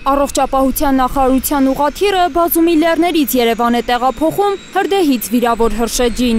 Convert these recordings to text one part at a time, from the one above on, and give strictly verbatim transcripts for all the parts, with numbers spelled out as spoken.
Առողջապահության նախարարության ուղղաթիռը բազում լեռներից Երևան է տեղափոխում հրդեհից վիրավոր հրշեջին։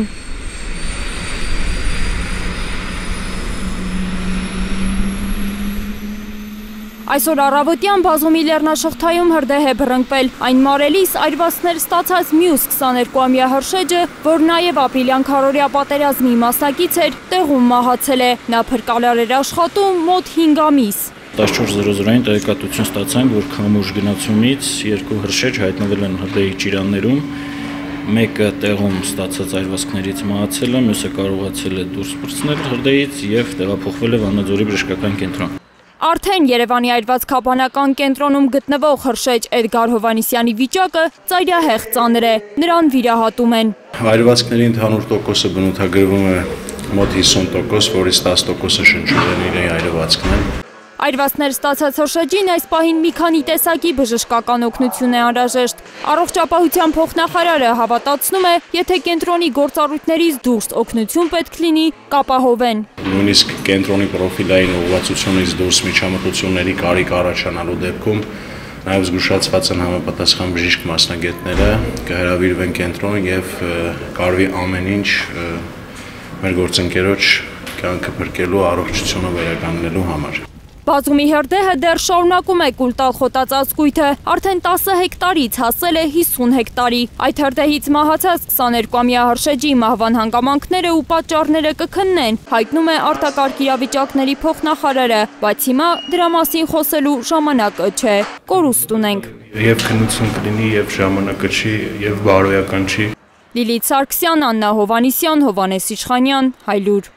Այսօր առավոտյան բազումի լեռնաշղթայում հրդեհ է բռնկվել, այն մարելիս այրվածքներ ստացած մյուս քսաներկուամյա հրշեջը, որ նաև ապրիլյան քառօրյա պատերազմի մասնակից էր, տեղում մահացել է, նա փրկարար էր աշխատում մոտ հինգ ամիս։ տասնչորս զրո զրոյին տեղեկատվություն ստացանք, որ քամուշ գնացումից երկու հրշեջ հայտնվել են հրդեհի ճիրաններում, մեկը տեղում ստացած այրվածքներից մահացել է, մյուսը կարողացել է դուրս պրծնել հրդեհից և տեղափոխվել է Վանաձորի բժշկական կենտրոն։ Արդեն Երևանի այրվածքաբանական կենտրոնում գտնվող հրշեջ Էդգար Հովհաննիսյանի վիճակը ծայրահեղ ծանր է, նրան վիրահատում են։ Այրվածքների ընդհանուր տոկոսը բնութագրվում է մոտ հիսուն տոկոս, որից տասը տոկոսը շնչուղիների այրվածքն են։ Այրվածքներ ստացած հրշեջին այս պահին մի քանի տեսակի բժշկական օգնություն է անհրաժեշտ։ Առողջապահության փոխնախարարը հավատացնում է, եթե կենտրոնի գործառույթներից դուրս օգնություն պետք լինի, կապահովեն։ Նույնիսկ կենտրոնի պրոֆիլային ուղղվածությունից դուրս միջամտությունների կարիք առաջանալու դեպքում նաև զգուշացված են համապատասխան բժիշկ մասնագետները, կհրավիրվեն կենտրոն և կարվի ամեն ինչ մեր գործընկերոջ կյանքը փրկելու, առողջությունը վերականգնելու համար։ Բազումի հրդեհը դեռ շարունակում է կուլ տալ խոտածածկույթը, արդեն տասը հեկտարից հասել է հիսուն հեկտարի։ Այդ հրդեհից մահացած քսաներկուամյա հրշեջի մահվան հանգամանքները ու պատճառները կքննեն, հայտնում է արտակարգ իրավիճակների փոխնախարարը, բայց հիմա դրա մասին խոսելու ժամանակը չէ, կորուստ ունենք։ Եվ քննություն կլինի, և ժամանակը չի, և բարոյական չի։ Լիլիթ Սարգսյան, Աննա Հովհաննիսյան, Հովհաննես Իշխանյան, Հայլուր։